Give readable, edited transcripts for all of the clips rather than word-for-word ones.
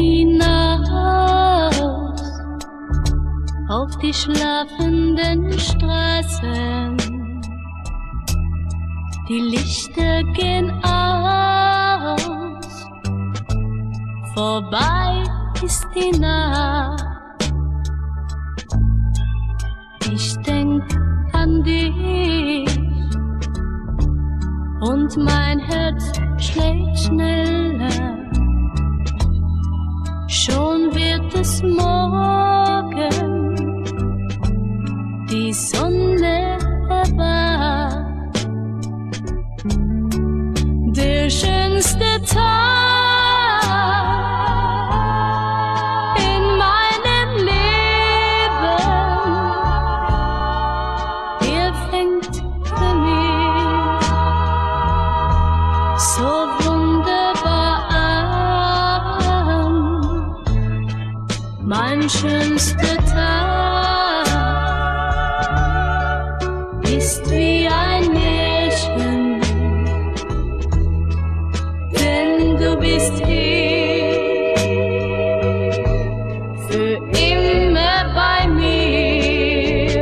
hinaus auf die schlafenden Straßen. Die Lichter gehen aus, vorbei ist die Nacht. Ich denk an dich und mein Herz schlägt schneller. Schon wird es morgen, die Sonne erwacht. Der schönste Tag in meinem Leben, er fängt für mich so wunderbar an. Mein schönster Tag ist wie ein Märchen, denn du bist hier für immer bei mir.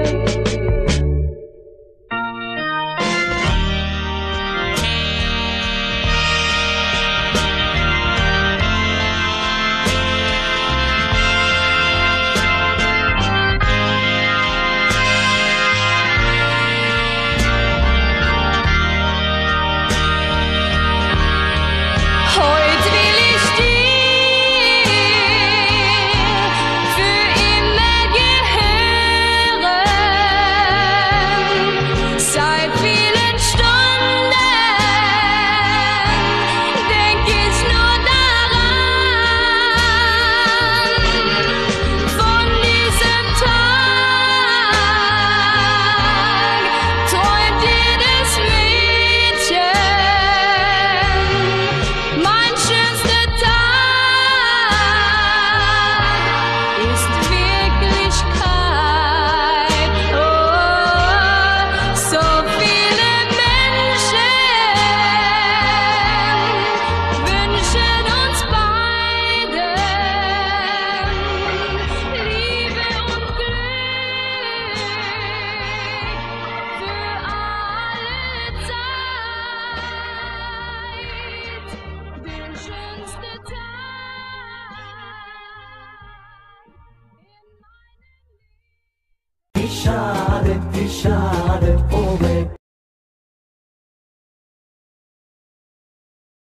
Heute will ich dir für immer gehören. Seit vielen Stunden denk ich nur daran, von diesem Tag träumt jedes Mädchen. Mein schönster Tag ist Wirklichkeit. Oh, so viele Menschen wünschen uns beide Liebe und Glück für alle Zeit. Der schönste Tag in meinem Leben. İşaret, işaret.